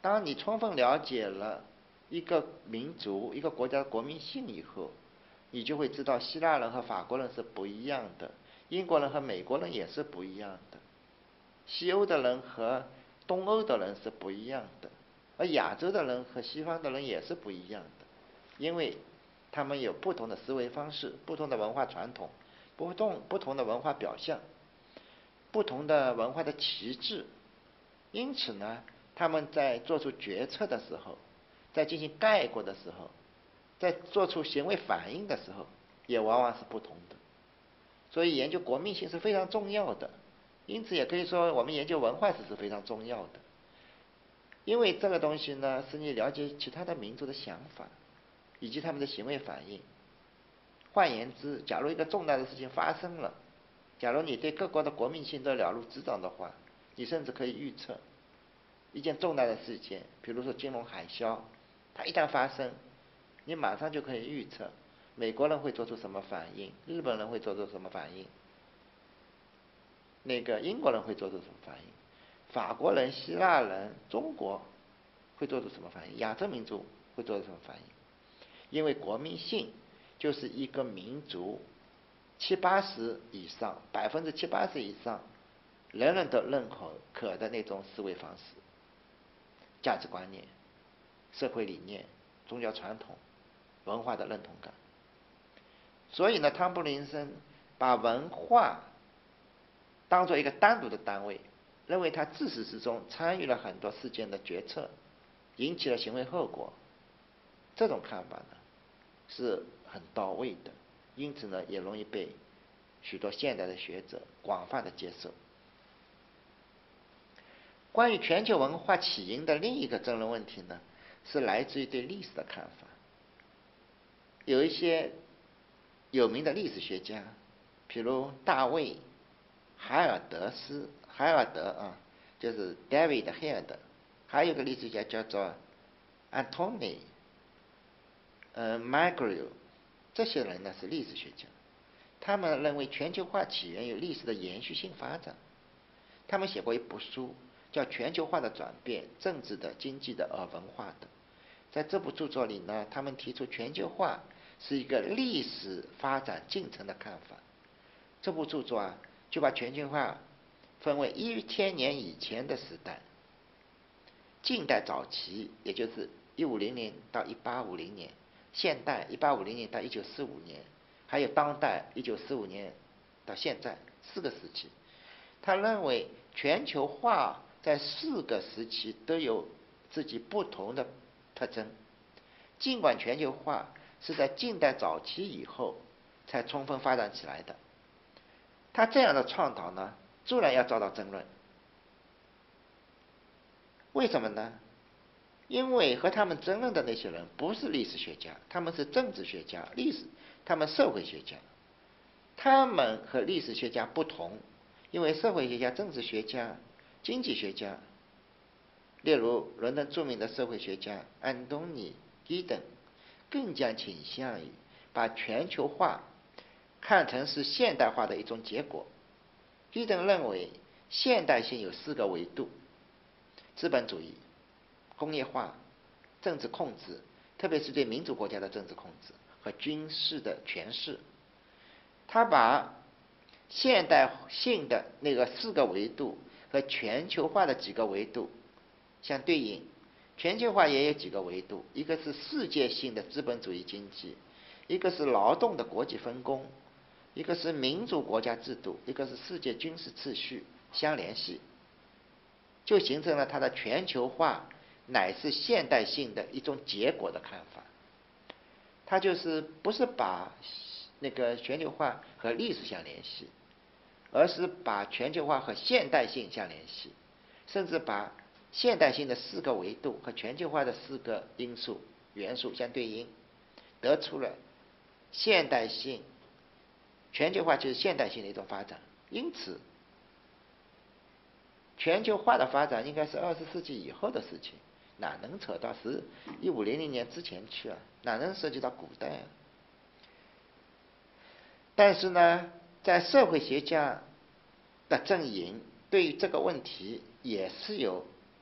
当你充分了解了一个民族、一个国家的国民性以后，你就会知道希腊人和法国人是不一样的，英国人和美国人也是不一样的，西欧的人和东欧的人是不一样的，而亚洲的人和西方的人也是不一样的，因为他们有不同的思维方式、不同的文化传统、不同的文化表象、不同的文化的旗帜。因此呢，他们在做出决策的时候，在进行概括的时候，在做出行为反应的时候，也往往是不同的。所以研究国民性是非常重要的，因此也可以说我们研究文化史是非常重要的。因为这个东西呢，使你了解其他的民族的想法，以及他们的行为反应。换言之，假如一个重大的事情发生了，假如你对各国的国民性都了如指掌的话，你甚至可以预测一件重大的事件，比如说金融海啸，它一旦发生，你马上就可以预测美国人会做出什么反应，日本人会做出什么反应，英国人会做出什么反应，法国人、希腊人、中国会做出什么反应，亚洲民族会做出什么反应。因为国民性就是一个民族70%以上，70%-80%以上人人都认可的那种思维方式、价值观念、社会理念、宗教传统、文化的认同感。所以呢，汤普林森把文化当做一个单独的单位，认为它自始至终参与了很多事件的决策，引起了行为后果。这种看法呢是很到位的，因此呢也容易被许多现代的学者广泛的接受。关于全球文化起因的另一个争论问题呢，是来自于对历史的看法。有一些有名的历史学家，譬如大卫·海尔德啊，就是 David Held， 还有一个历史学家叫做 Anthony Magriel， 这些人呢是历史学家，他们认为全球化起源于历史的延续性发展。他们写过一部书叫《全球化的转变：政治的、经济的、文化的》。在这部著作里呢，他们提出全球化是一个历史发展进程的看法。这部著作就把全球化分为1000年以前的时代，近代早期，也就是1500年到1850年，现代1850年到1945年，还有当代1945年到现在4个时期。他认为全球化在4个时期都有自己不同的特征，尽管全球化是在近代早期以后才充分发展起来的。他这样的倡导呢，自然要遭到争论。为什么呢？因为和他们争论的那些人不是历史学家，他们是政治学家、他们社会学家。他们和历史学家不同，因为社会学家、政治学家、经济学家，例如伦敦著名的社会学家安东尼·基登，更加倾向于把全球化看成是现代化的一种结果。基登认为现代性有4个维度：资本主义、工业化、政治控制，特别是对民主国家的政治控制和军事的权势。他把现代性的那个4个维度和全球化的几个维度相对应。全球化也有几个维度，一个是世界性的资本主义经济，一个是劳动的国际分工，一个是民主国家制度，一个是世界军事秩序，相联系，就形成了它的全球化乃是现代性的一种结果的看法。它就是不是把那个全球化和历史相联系，而是把全球化和现代性相联系，甚至把现代性的4个维度和全球化的4个因素元素相对应，得出了现代性。全球化就是现代性的一种发展。因此全球化的发展应该是20世纪以后的事情，哪能扯到1500年之前去啊？哪能涉及到古代啊？但是呢，在社会学家的阵营对于这个问题也是有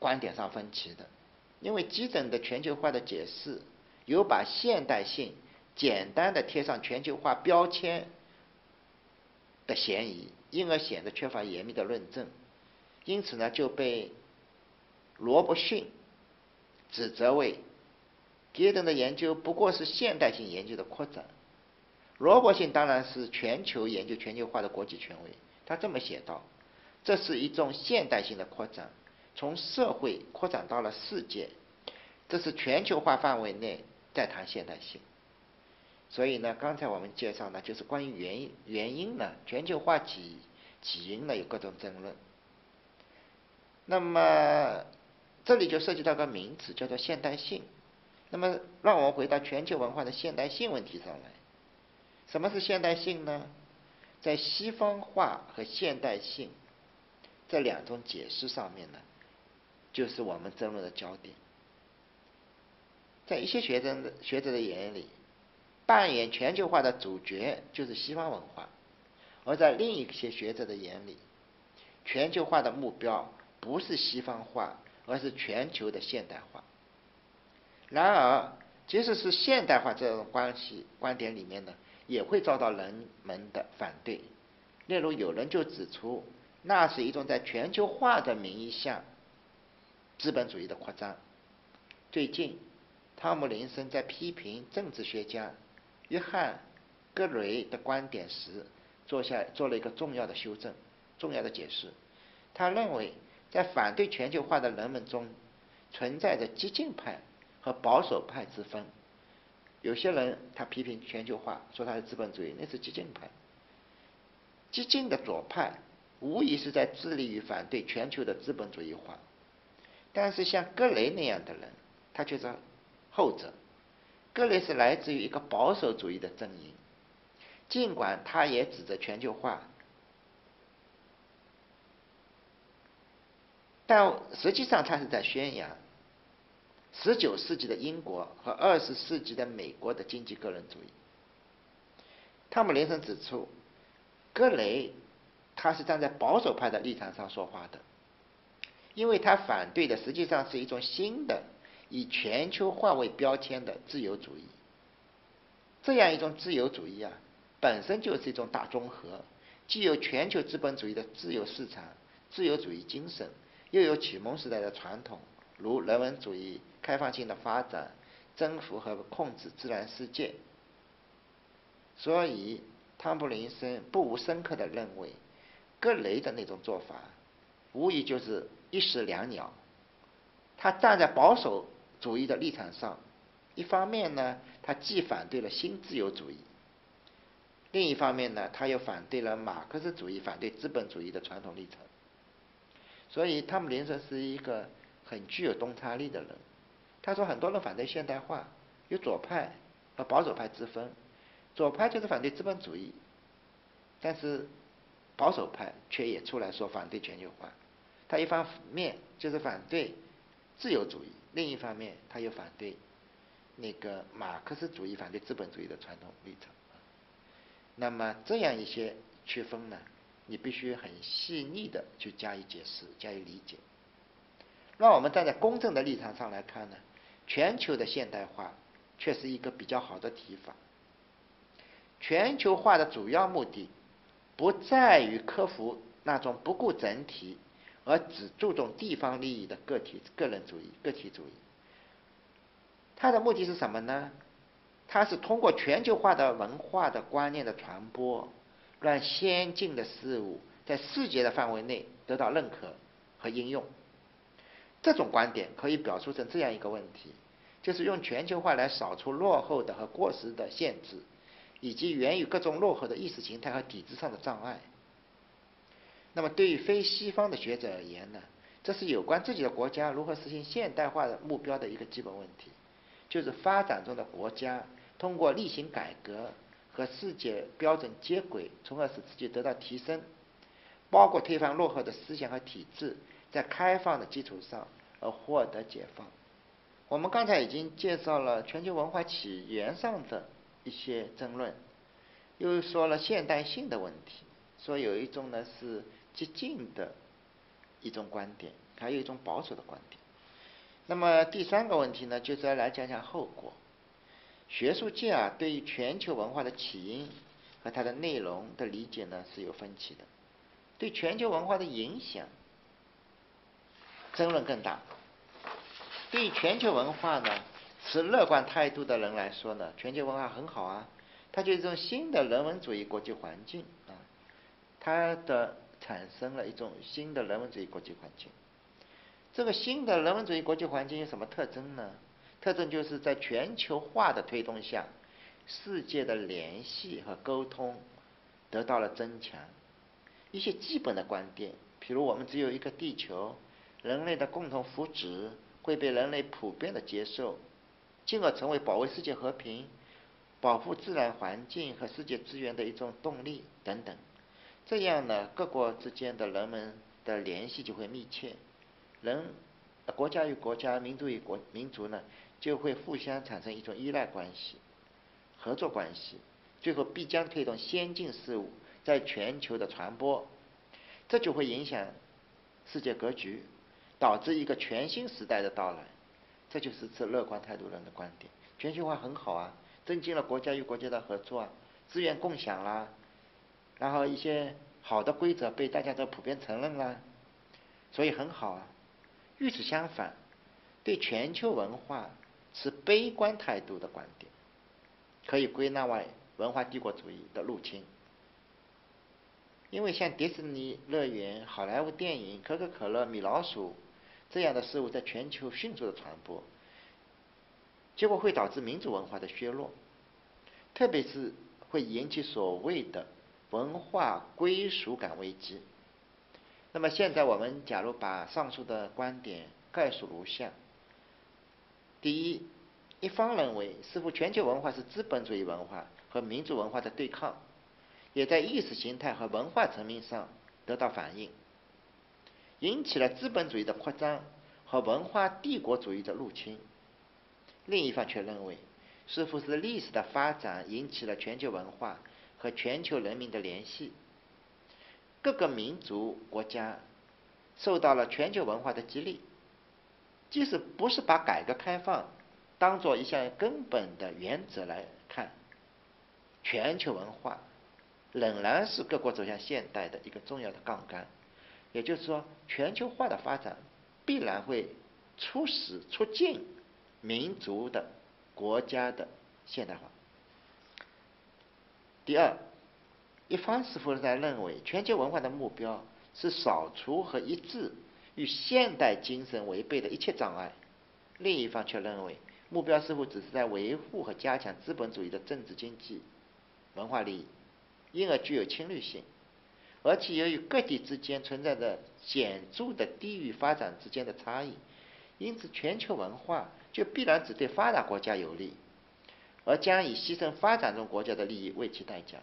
观点上分歧的，因为基准的全球化的解释有把现代性简单的贴上全球化标签的嫌疑，因而显得缺乏严密的论证，因此呢就被罗伯逊指责为基顿的研究不过是现代性研究的扩展。罗伯逊当然是全球研究全球化的国际权威，他这么写道：这是一种现代性的扩展，从社会扩展到了世界，这是全球化范围内在谈现代性。所以呢，刚才我们介绍呢，就是关于原因呢，全球化起因呢有各种争论。那么这里就涉及到个名词，叫做现代性。那么让我们回到全球文化的现代性问题上来。什么是现代性呢？在西方化和现代性这两种解释上面呢，就是我们争论的焦点。在一些学者的眼里，扮演全球化的主角就是西方文化，而在另一些学者的眼里，全球化的目标不是西方化，而是全球的现代化。然而，即使是现代化这种观点里面呢，也会遭到人们的反对。例如，有人就指出，那是一种在全球化的名义下资本主义的扩张。最近，汤姆林森在批评政治学家约翰·格雷的观点时，做了一个重要的修正、重要的解释。他认为，在反对全球化的人们中，存在着激进派和保守派之分。有些人他批评全球化，说它是资本主义，那是激进派。激进的左派无疑是在致力于反对全球的资本主义化，但是像格雷那样的人，他却是后者。格雷是来自于一个保守主义的阵营，尽管他也指责全球化，但实际上他是在宣扬19世纪的英国和20世纪的美国的经济个人主义。汤姆林森指出，格雷他是站在保守派的立场上说话的，因为他反对的实际上是一种新的以全球化为标签的自由主义。这样一种自由主义啊，本身就是一种大综合，既有全球资本主义的自由市场、自由主义精神，又有启蒙时代的传统，如人文主义、开放性的发展、征服和控制自然世界。所以，汤普林森不无深刻地认为，格雷的那种做法，无疑就是一石两鸟。他站在保守主义的立场上，一方面呢，他既反对了新自由主义，另一方面呢，他又反对了马克思主义、反对资本主义的传统立场。所以，汤姆林森是一个很具有洞察力的人。他说，很多人反对现代化，有左派和保守派之分。左派就是反对资本主义，但是保守派却也出来说反对全球化。他一方面就是反对自由主义，另一方面他又反对那个马克思主义、反对资本主义的传统立场。那么这样一些区分呢，你必须很细腻的去加以解释、加以理解。让我们站在公正的立场上来看呢，全球的现代化却是一个比较好的提法。全球化的主要目的不在于克服那种不顾整体而只注重地方利益的个人主义、个体主义。它的目的是什么呢？它是通过全球化的文化的观念的传播，让先进的事物在世界的范围内得到认可和应用。这种观点可以表述成这样一个问题，就是用全球化来扫除落后的和过时的限制，以及源于各种落后的意识形态和体制上的障碍。那么对于非西方的学者而言呢，这是有关自己的国家如何实现现代化的目标的一个基本问题，就是发展中的国家通过例行改革和世界标准接轨，从而使自己得到提升，包括推翻落后的思想和体制，在开放的基础上而获得解放。我们刚才已经介绍了全球文化起源上的一些争论，又说了现代性的问题，说有一种呢是激进的一种观点，还有一种保守的观点。 那么第三个问题呢，就是要来讲讲后果。学术界啊，对于全球文化的起因和它的内容的理解呢是有分歧的，对全球文化的影响争论更大。对于全球文化呢，持乐观态度的人来说呢，全球文化很好啊，它就是一种新的人文主义国际环境啊，它的产生了一种新的人文主义国际环境。这个新的人文主义国际环境有什么特征呢？特征就是在全球化的推动下，世界的联系和沟通得到了增强。一些基本的观点，比如我们只有一个地球，人类的共同福祉会被人类普遍的接受，进而成为保卫世界和平、保护自然环境和世界资源的一种动力等等。这样呢，各国之间的人们的联系就会密切，国家与国家、民族与民族呢，就会互相产生一种依赖关系、合作关系，最后必将推动先进事物在全球的传播，这就会影响世界格局，导致一个全新时代的到来。这就是持乐观态度人的观点。全球化很好啊，增进了国家与国家的合作啊，资源共享啦，然后一些好的规则被大家都普遍承认啦，所以很好啊。与此相反，对全球文化持悲观态度的观点，可以归纳为文化帝国主义的入侵。因为像迪士尼乐园、好莱坞电影、可口可乐、米老鼠这样的事物在全球迅速的传播，结果会导致民族文化的削弱，特别是会引起所谓的文化归属感危机。那么现在我们假如把上述的观点概述如下：第一，一方认为似乎全球文化是资本主义文化和民族文化的对抗，也在意识形态和文化层面上得到反映，引起了资本主义的扩张和文化帝国主义的入侵。另一方却认为，似乎是历史的发展引起了全球文化和全球人民的联系，各个民族国家受到了全球文化的激励，即使不是把改革开放当作一项根本的原则来看，全球文化仍然是各国走向现代的一个重要的杠杆。也就是说，全球化的发展必然会促进民族的国家的现代化。第二，一方似乎在认为全球文化的目标是扫除和抑制与现代精神违背的一切障碍，另一方却认为目标似乎只是在维护和加强资本主义的政治经济文化利益，因而具有侵略性。而且由于各地之间存在着显著的地域发展之间的差异，因此全球文化就必然只对发达国家有利，而将以牺牲发展中国家的利益为其代价。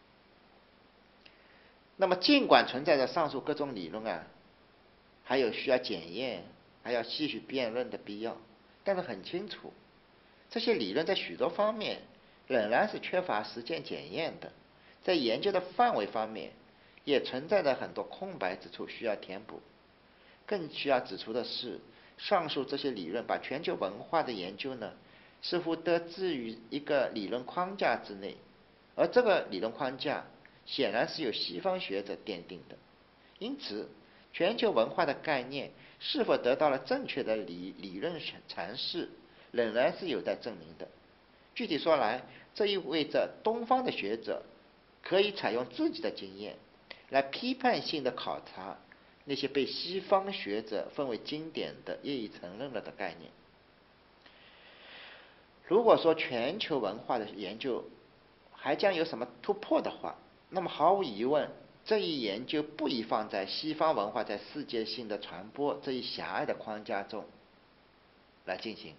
那么尽管存在着上述各种理论啊，还有需要检验还要继续辩论的必要，但是很清楚，这些理论在许多方面仍然是缺乏实践检验的，在研究的范围方面也存在着很多空白之处需要填补。更需要指出的是，上述这些理论把全球文化的研究呢，似乎得自于一个理论框架之内，而这个理论框架显然是由西方学者奠定的。因此，全球文化的概念是否得到了正确的理论阐释，仍然是有待证明的。具体说来，这意味着东方的学者可以采用自己的经验来批判性的考察那些被西方学者奉为经典的业已承认了的概念。如果说全球文化的研究还将有什么突破的话，那么毫无疑问，这一研究不宜放在西方文化在世界性的传播这一狭隘的框架中来进行。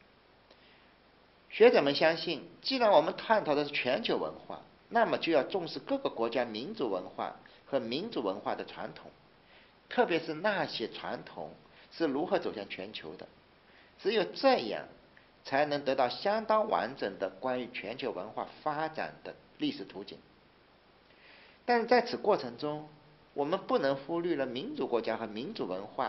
学者们相信，既然我们探讨的是全球文化，那么就要重视各个国家民族文化和民族文化的传统，特别是那些传统是如何走向全球的。只有这样，才能得到相当完整的关于全球文化发展的历史图景。但是在此过程中，我们不能忽略了民族国家和民族文化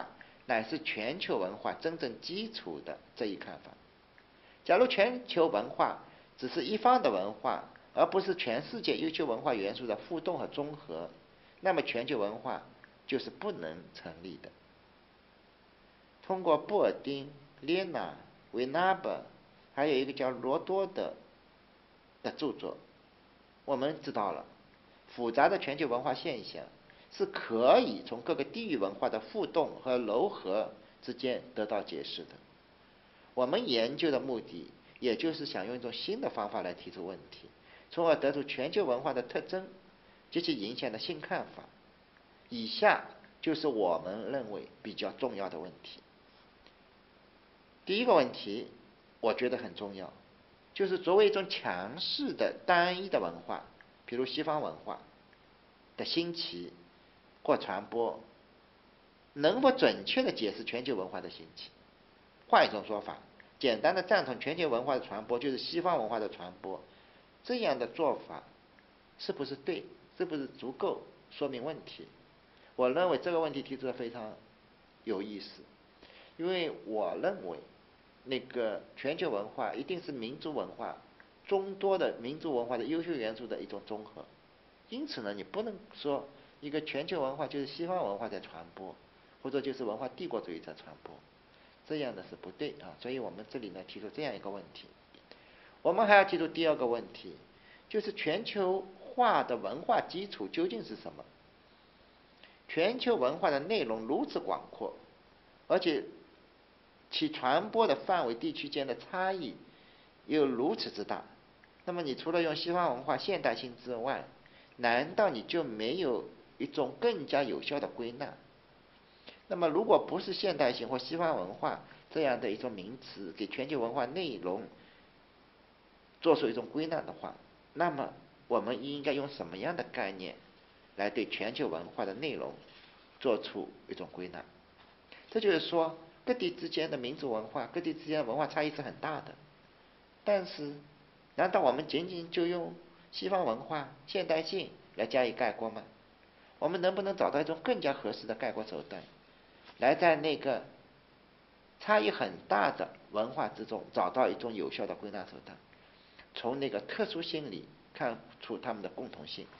乃是全球文化真正基础的这一看法。假如全球文化只是一方的文化，而不是全世界优秀文化元素的互动和综合，那么全球文化就是不能成立的。通过布尔丁、列娜、维纳伯，还有一个叫罗多的著作，我们知道了复杂的全球文化现象是可以从各个地域文化的互动和糅合之间得到解释的。我们研究的目的，也就是想用一种新的方法来提出问题，从而得出全球文化的特征及其影响的新看法。以下就是我们认为比较重要的问题。第一个问题，我觉得很重要，就是作为一种强势的单一的文化，比如西方文化的兴起或传播，能否准确地解释全球文化的兴起？换一种说法，简单的赞同全球文化的传播就是西方文化的传播，这样的做法是不是对？是不是足够说明问题？我认为这个问题提出的非常有意思，因为我认为那个全球文化一定是民族文化众多的民族文化的优秀元素的一种综合。因此呢，你不能说一个全球文化就是西方文化在传播，或者就是文化帝国主义在传播，这样的是不对啊。所以我们这里呢提出这样一个问题。我们还要提出第二个问题，就是全球化的文化基础究竟是什么？全球文化的内容如此广阔，而且其传播的范围地区间的差异又如此之大，那么你除了用西方文化现代性之外，难道你就没有一种更加有效的归纳？那么如果不是现代性或西方文化这样的一种名词给全球文化内容做出一种归纳的话，那么我们应该用什么样的概念来对全球文化的内容做出一种归纳？这就是说，各地之间的民族文化，各地之间的文化差异是很大的。但是，难道我们仅仅就用西方文化现代性来加以概括吗？我们能不能找到一种更加合适的概括手段，来在那个差异很大的文化之中找到一种有效的归纳手段，从那个特殊性里看出它们的共同性？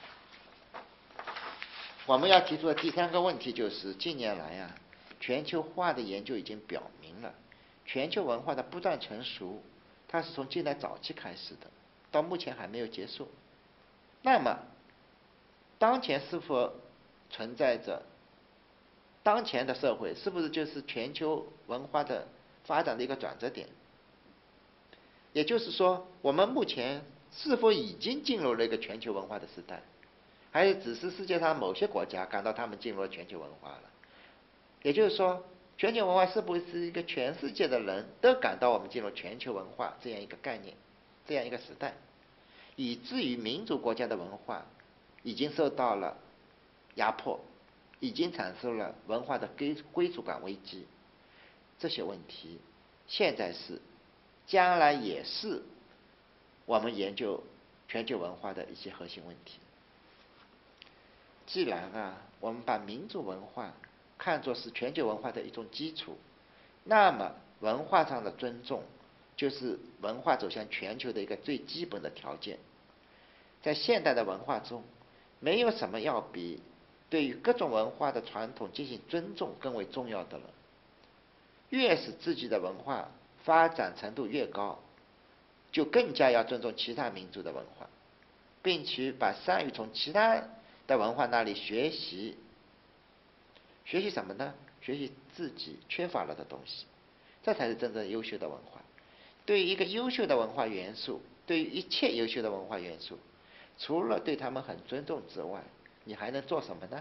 我们要提出的第三个问题就是，近年来啊，全球化的研究已经表明了，全球文化的不断成熟，它是从近代早期开始的，到目前还没有结束。那么，当前是否存在着当前的社会是不是就是全球文化的发展的一个转折点？也就是说，我们目前是否已经进入了一个全球文化的时代，还是只是世界上某些国家感到他们进入了全球文化了？也就是说，全球文化是不是一个全世界的人都感到我们进入全球文化这样一个概念，这样一个时代，以至于民族国家的文化已经受到了压迫，已经产生了文化的归属感危机？这些问题现在是，将来也是我们研究全球文化的一些核心问题。既然我们把民族文化看作是全球文化的一种基础，那么文化上的尊重就是文化走向全球的一个最基本的条件。在现代的文化中，没有什么要比对于各种文化的传统进行尊重更为重要的了。越是自己的文化发展程度越高，就更加要尊重其他民族的文化，并且把善于从其他的文化那里学习什么呢？学习自己缺乏了的东西，这才是真正优秀的文化。对于一个优秀的文化元素，对于一切优秀的文化元素，除了对他们很尊重之外，你还能做什么呢？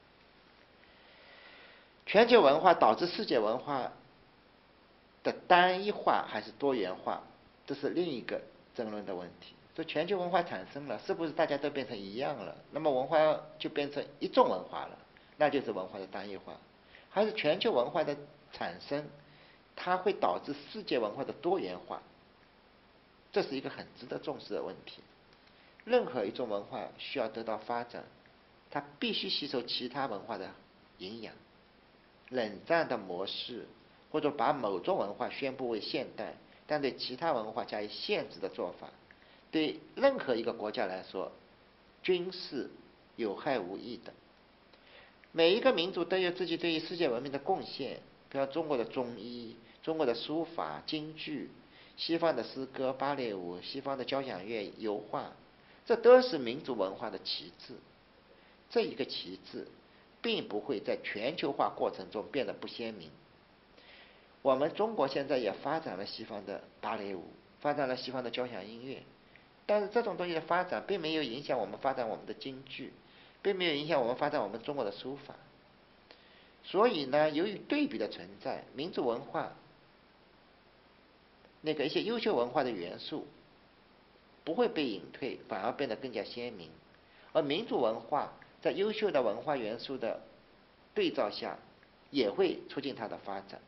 全球文化导致世界文化的单一化还是多元化，这是另一个争论的问题。说全球文化产生了，是不是大家都变成一样了？那么文化就变成一种文化了，那就是文化的单一化。还是全球文化的产生，它会导致世界文化的多元化？这是一个很值得重视的问题。任何一种文化需要得到发展，它必须吸收其他文化的营养。 冷战的模式，或者把某种文化宣布为现代，但对其他文化加以限制的做法，对任何一个国家来说，均是有害无益的。每一个民族都有自己对于世界文明的贡献，比如中国的中医、中国的书法、京剧、西方的诗歌、芭蕾舞、西方的交响乐、油画，这都是民族文化的旗帜。这一个旗帜并不会在全球化过程中变得不鲜明。我们中国现在也发展了西方的芭蕾舞，发展了西方的交响音乐，但是这种东西的发展并没有影响我们发展我们的京剧，并没有影响我们发展我们中国的书法。所以呢，由于对比的存在，民族文化一些优秀文化的元素不会被隐退，反而变得更加鲜明。而民族文化在优秀的文化元素的对照下，也会促进它的发展。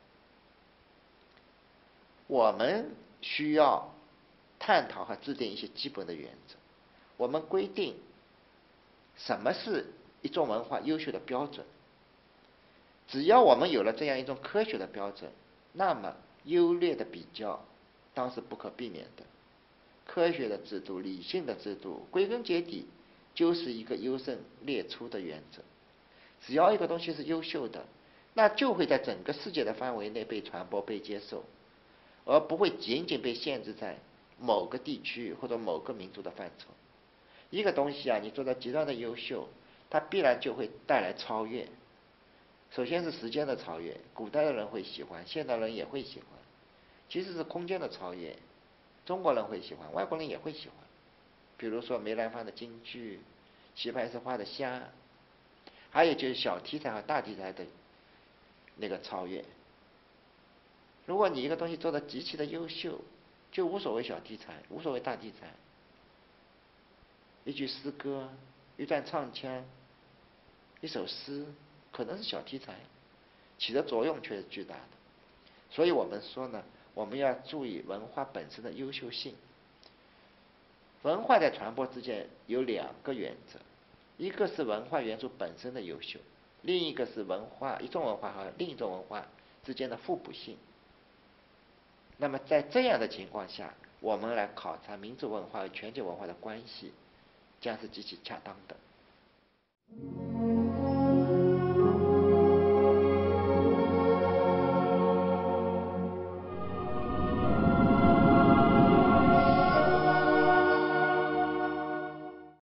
我们需要探讨和制定一些基本的原则。我们规定什么是一种文化优秀的标准。只要我们有了这样一种科学的标准，那么优劣的比较当是不可避免的。科学的制度、理性的制度，归根结底就是一个优胜劣出的原则。只要一个东西是优秀的，那就会在整个世界的范围内被传播、被接受，而不会仅仅被限制在某个地区或者某个民族的范畴。一个东西啊，你做到极端的优秀，它必然就会带来超越。首先是时间的超越，古代的人会喜欢，现代人也会喜欢。其实是空间的超越，中国人会喜欢，外国人也会喜欢。比如说梅兰芳的京剧，齐白石画的虾，还有就是小题材和大题材的超越。如果你一个东西做得极其的优秀，就无所谓小题材，无所谓大题材。一句诗歌，一段唱腔，一首诗，可能是小题材，起的作用却是巨大的。所以我们说呢，我们要注意文化本身的优秀性。文化在传播之间有两个原则，一个是文化元素本身的优秀，另一个是一种文化和另一种文化之间的互补性。那么在这样的情况下，我们来考察民族文化和全球文化的关系，将是极其恰当的。